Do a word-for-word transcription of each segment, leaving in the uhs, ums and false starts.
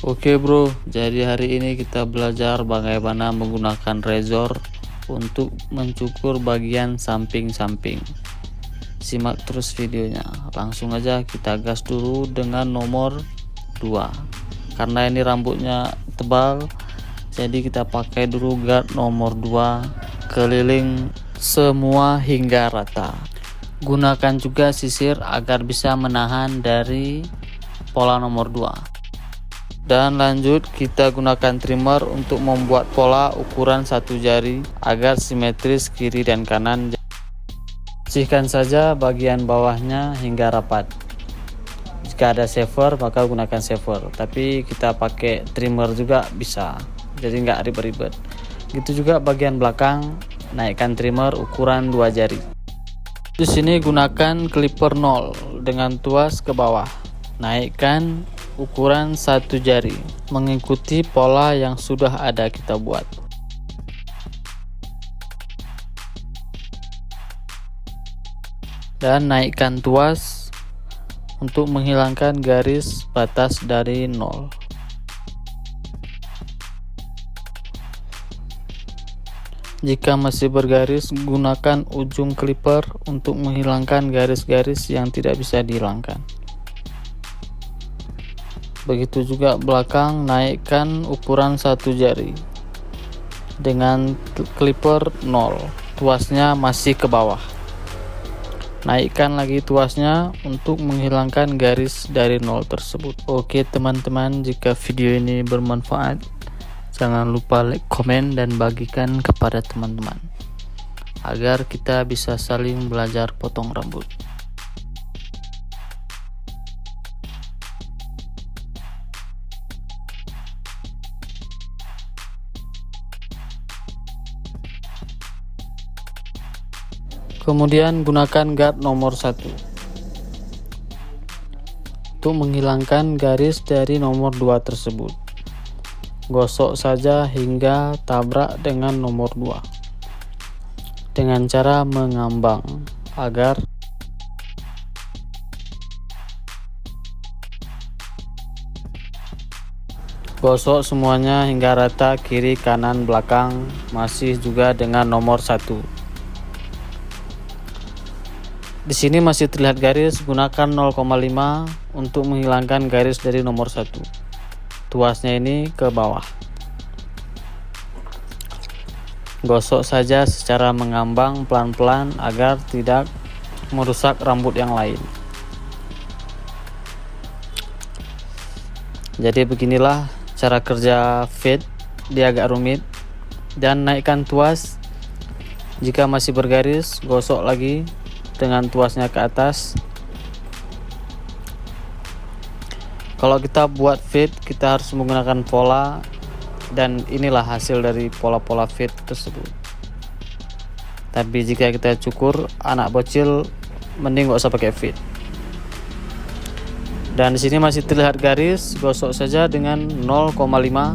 Oke bro, jadi hari ini kita belajar bagaimana menggunakan razor untuk mencukur bagian samping-samping. Simak terus videonya. Langsung aja kita gas dulu dengan nomor dua. Karena ini rambutnya tebal, jadi kita pakai dulu guard nomor dua keliling semua hingga rata. Gunakan juga sisir agar bisa menahan dari pola nomor dua. Dan lanjut kita gunakan trimmer untuk membuat pola ukuran satu jari agar simetris kiri dan kanan. Bersihkan saja bagian bawahnya hingga rapat. Jika ada shaver maka gunakan shaver, tapi kita pakai trimmer juga bisa, jadi nggak ribet-ribet. Gitu juga bagian belakang, naikkan trimmer ukuran dua jari. Di sini gunakan clipper nol dengan tuas ke bawah. Naikkan ukuran satu jari mengikuti pola yang sudah ada kita buat. Dan naikkan tuas untuk menghilangkan garis batas dari nol. Jika masih bergaris, gunakan ujung clipper untuk menghilangkan garis-garis yang tidak bisa dihilangkan. Begitu juga belakang, naikkan ukuran satu jari dengan clipper nol, tuasnya masih ke bawah. Naikkan lagi tuasnya untuk menghilangkan garis dari nol tersebut. Oke teman-teman, jika video ini bermanfaat, jangan lupa like, komen, dan bagikan kepada teman-teman agar kita bisa saling belajar potong rambut. Kemudian gunakan guard nomor satu untuk menghilangkan garis dari nomor dua tersebut. Gosok saja hingga tabrak dengan nomor dua dengan cara mengambang agar gosok semuanya hingga rata, kiri, kanan, belakang, masih juga dengan nomor satu. Di sini masih terlihat garis, gunakan nol koma lima untuk menghilangkan garis dari nomor satu. Tuasnya ini ke bawah. Gosok saja secara mengambang pelan-pelan agar tidak merusak rambut yang lain. Jadi beginilah cara kerja fade, dia agak rumit. Dan naikkan tuas. Jika masih bergaris, gosok lagi dengan tuasnya ke atas. Kalau kita buat fade, kita harus menggunakan pola, dan inilah hasil dari pola-pola fade tersebut. Tapi jika kita cukur anak bocil, mending gak usah pakai fade. Dan di sini masih terlihat garis, gosok saja dengan nol koma lima.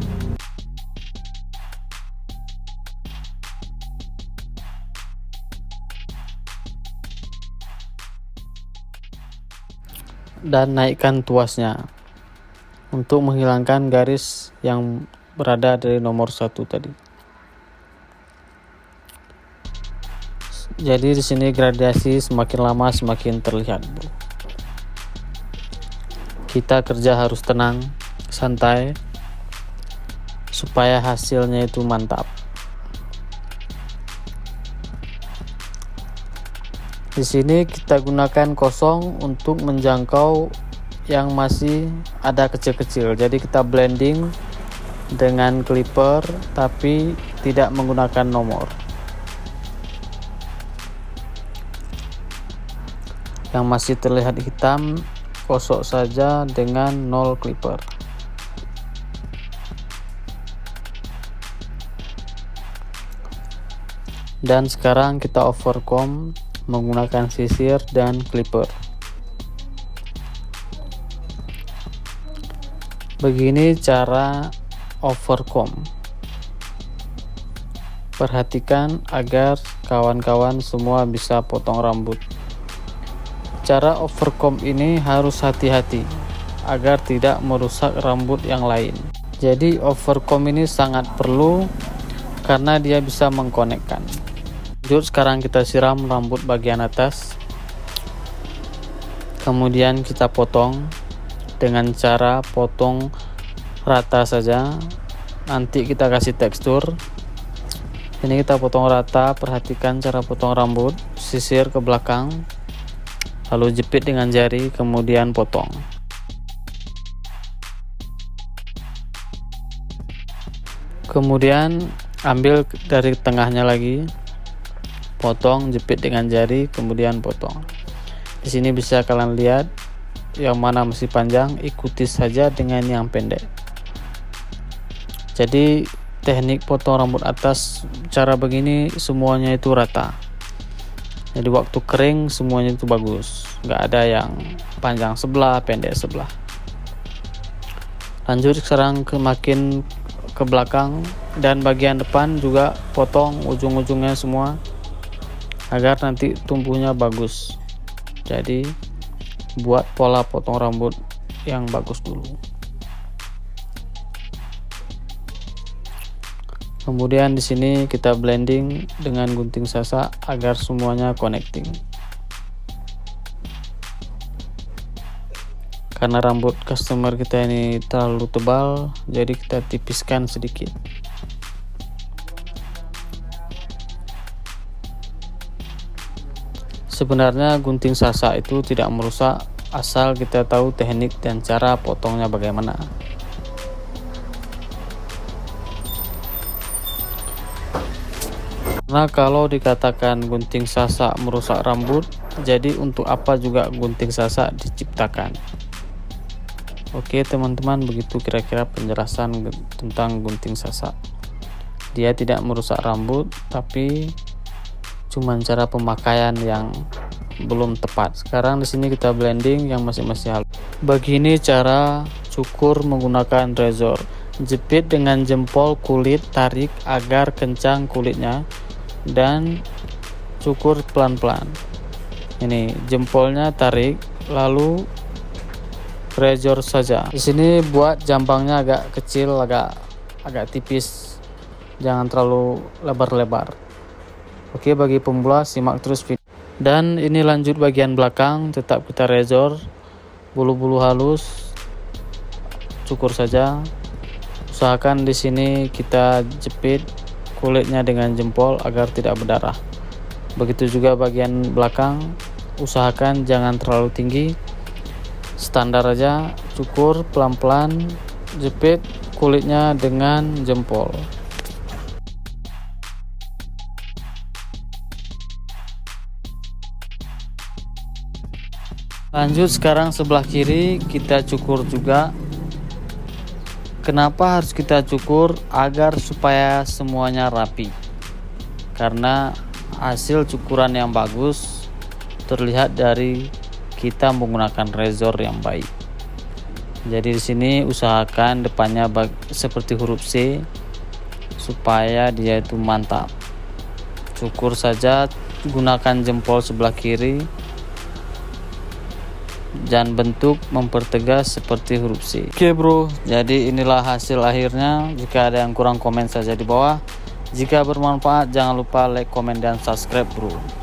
Dan naikkan tuasnya untuk menghilangkan garis yang berada dari nomor satu tadi. Jadi di sini gradasi semakin lama semakin terlihat, bro. Kita kerja harus tenang, santai, supaya hasilnya itu mantap. Di sini kita gunakan kosong untuk menjangkau yang masih ada kecil-kecil. Jadi kita blending dengan clipper tapi tidak menggunakan nomor. Yang masih terlihat hitam, gosok saja dengan nol clipper. Dan sekarang kita overcomb menggunakan sisir dan clipper. Begini cara overcomb. Perhatikan agar kawan-kawan semua bisa potong rambut. Cara overcomb ini harus hati-hati agar tidak merusak rambut yang lain. Jadi overcomb ini sangat perlu karena dia bisa mengkonekkan. Lanjut, sekarang kita siram rambut bagian atas, kemudian kita potong dengan cara potong rata saja. Nanti kita kasih tekstur. Ini kita potong rata. Perhatikan cara potong rambut, sisir ke belakang, lalu jepit dengan jari, kemudian potong. Kemudian ambil dari tengahnya lagi, potong, jepit dengan jari, kemudian potong. Di sini bisa kalian lihat yang mana masih panjang, ikuti saja dengan yang pendek. Jadi teknik potong rambut atas cara begini semuanya itu rata. Jadi waktu kering semuanya itu bagus, nggak ada yang panjang sebelah, pendek sebelah. Lanjut sekarang ke makin ke belakang dan bagian depan juga potong ujung-ujungnya semua agar nanti tumbuhnya bagus. Jadi buat pola potong rambut yang bagus dulu. Kemudian di sini kita blending dengan gunting sasa agar semuanya connecting. Karena rambut customer kita ini terlalu tebal, jadi kita tipiskan sedikit. Sebenarnya gunting sasa itu tidak merusak asal kita tahu teknik dan cara potongnya bagaimana. Karena kalau dikatakan gunting sasa merusak rambut, jadi untuk apa juga gunting sasa diciptakan? Oke teman-teman, begitu kira-kira penjelasan tentang gunting sasa. Dia tidak merusak rambut, tapi cuman cara pemakaian yang belum tepat. Sekarang di sini kita blending yang masih-masih halus. Begini cara cukur menggunakan razor. Jepit dengan jempol kulit, tarik agar kencang kulitnya, dan cukur pelan-pelan. Ini jempolnya tarik, lalu razor saja. Di sini buat jambangnya agak kecil, agak agak tipis, jangan terlalu lebar-lebar. Oke, bagi pemula simak terus video. Dan ini lanjut bagian belakang, tetap kita razor, bulu-bulu halus, cukur saja. Usahakan di sini kita jepit kulitnya dengan jempol agar tidak berdarah. Begitu juga bagian belakang, usahakan jangan terlalu tinggi, standar aja, cukur pelan-pelan, jepit kulitnya dengan jempol. Lanjut sekarang sebelah kiri kita cukur juga. Kenapa harus kita cukur? Agar supaya semuanya rapi. Karena hasil cukuran yang bagus terlihat dari kita menggunakan razor yang baik. Jadi di sini usahakan depannya seperti huruf C supaya dia itu mantap. Cukur saja, gunakan jempol sebelah kiri dan bentuk mempertegas seperti huruf C. Oke bro, jadi inilah hasil akhirnya. Jika ada yang kurang, komen saja di bawah. Jika bermanfaat jangan lupa like, komen, dan subscribe bro.